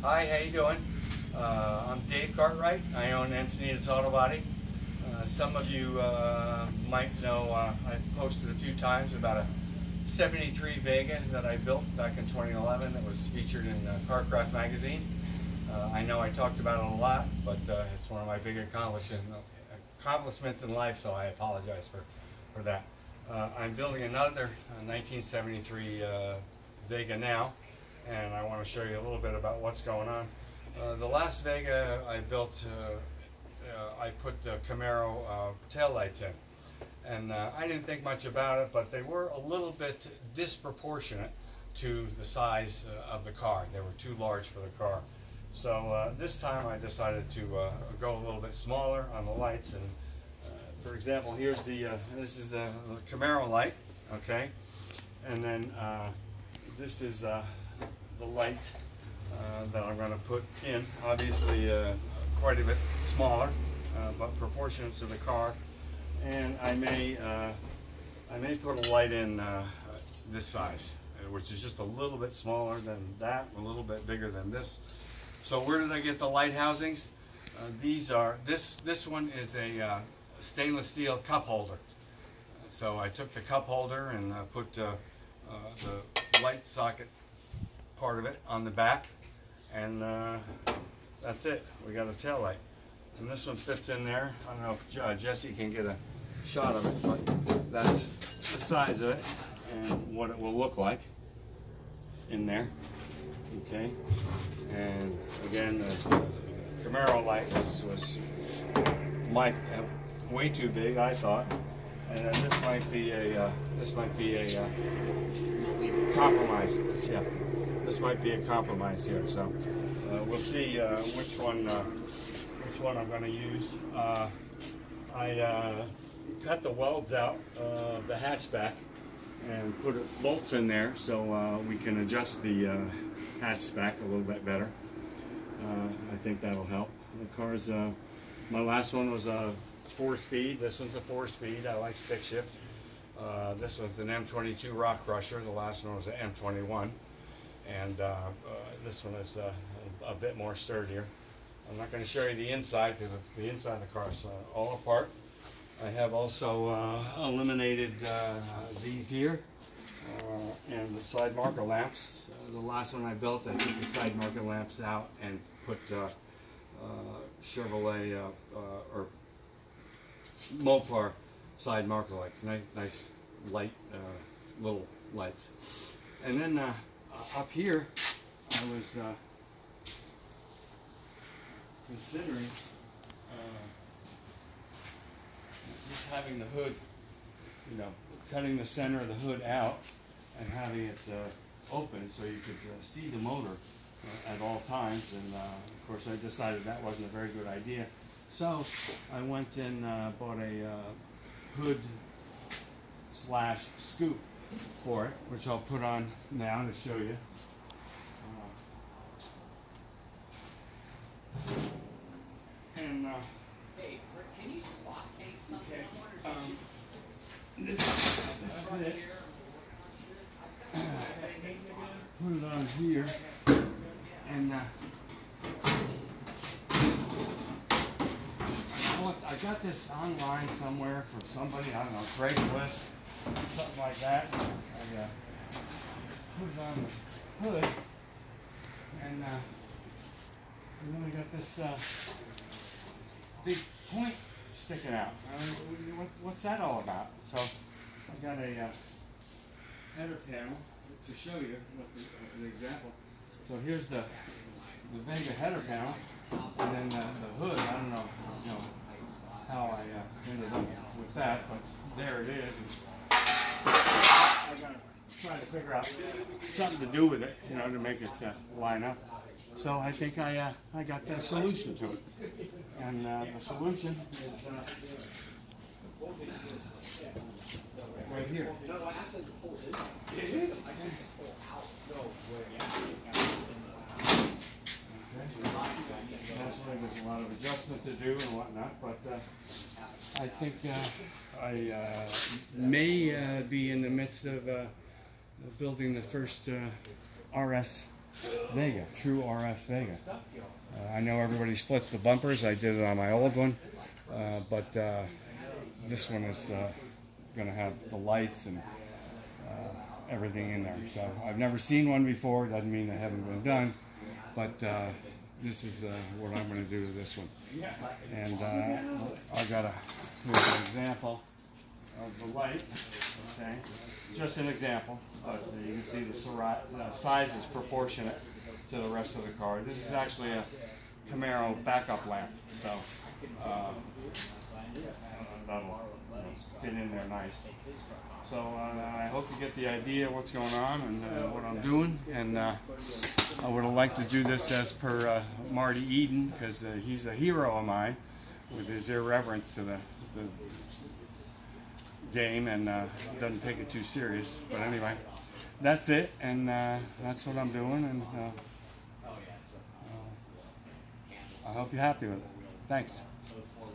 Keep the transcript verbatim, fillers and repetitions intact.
Hi, how you doing? Uh, I'm Dave Cartwright. I own Encinitas Auto Body. Uh, some of you uh, might know uh, I've posted a few times about a seventy-three Vega that I built back in twenty eleven that was featured in uh, Cartwright magazine. Uh, I know I talked about it a lot, but uh, it's one of my big accomplishments, accomplishments in life, so I apologize for, for that. Uh, I'm building another uh, nineteen seventy-three uh, Vega now, and I want to show you a little bit about what's going on. Uh, the last Vega I built, uh, uh, I put uh, Camaro uh, taillights in, and uh, I didn't think much about it, but they were a little bit disproportionate to the size uh, of the car. They were too large for the car. So uh, this time I decided to uh, go a little bit smaller on the lights, and uh, for example, here's the, uh, this is the, the Camaro light, okay, and then uh, this is uh, the light uh, that I'm going to put in, obviously uh, quite a bit smaller, uh, but proportionate to the car. And I may, uh, I may put a light in uh, this size, which is just a little bit smaller than that, a little bit bigger than this. So where did I get the light housings? Uh, these are, this, this one is a uh, stainless steel cup holder. So I took the cup holder and uh, put uh, uh, the light socket part of it on the back, and uh, that's it. We got a tail light, and this one fits in there. I don't know if uh, Jesse can get a shot of it, but that's the size of it and what it will look like in there. Okay, and again, the Camaro light was, was my, uh, way too big, I thought, and then this might be a uh, this might be a uh, compromise. Yeah. This might be a compromise here, so uh, we'll see uh, which one uh, which one I'm going to use. Uh, I uh, cut the welds out of uh, the hatchback and put bolts in there so uh, we can adjust the uh, hatchback a little bit better. Uh, I think that'll help. The car's uh, my last one was a four-speed. This one's a four-speed. I like stick shift. Uh, this one's an M twenty-two Rock Crusher. The last one was an M twenty-one. And uh, uh, this one is uh, a, a bit more sturdier. I'm not going to show you the inside because it's the inside of the car is uh, all apart. I have also uh, eliminated uh, these here uh, and the side marker lamps. Uh, the last one I built, I took the side marker lamps out and put uh, uh, Chevrolet uh, uh, or Mopar side marker lights. Nice, nice light uh, little lights. And then uh, Uh, up here, I was uh, considering uh, just having the hood, you know, cutting the center of the hood out and having it uh, open so you could uh, see the motor uh, at all times. And uh, of course, I decided that wasn't a very good idea. So I went and uh, bought a uh, hood slash scoop for it, which I'll put on now to show you. Uh, and uh, hey, can you spot take something? Okay. Um, this, this is it. Put it on here, and uh, I got this online somewhere from somebody, I don't know, Craigslist. Something like that. I uh, put it on the hood, and, uh, and then we got this uh, big point sticking out. I mean, what, what's that all about? So I got a uh, header panel to show you what the, uh, the example. So here's the the Vega header panel, and then uh, the hood. I don't know, you know how I uh, ended up with that, but there it is. I gotta try to figure out something to do with it, you know, to make it uh, line up. So I think I uh, I got the solution to it, and uh, the solution is uh, right here. It is. Naturally, there's a lot of adjustment to do and whatnot, but uh, I think uh, I uh, may uh, be in the midst of uh, building the first uh, R S Vega, true R S Vega. Uh, I know everybody splits the bumpers. I did it on my old one, uh, but uh, this one is uh, going to have the lights and uh, everything in there. So I've never seen one before. Doesn't mean they haven't been done, but uh, this is uh, what I'm going to do to this one. And uh, I got a here's an example of the light. Okay, just an example, but uh, you can see the uh, size is proportionate to the rest of the car. This is actually a Camaro backup lamp, so uh, that'll fit in there nice. So uh, I hope you get the idea of what's going on and uh, what I'm doing, and uh, I would have liked to do this as per uh, Marty Eden, because uh, he's a hero of mine with his irreverence to the, the game, and uh, doesn't take it too serious. But anyway, that's it, and uh, that's what I'm doing, and uh, uh, I hope you're happy with it. Thanks.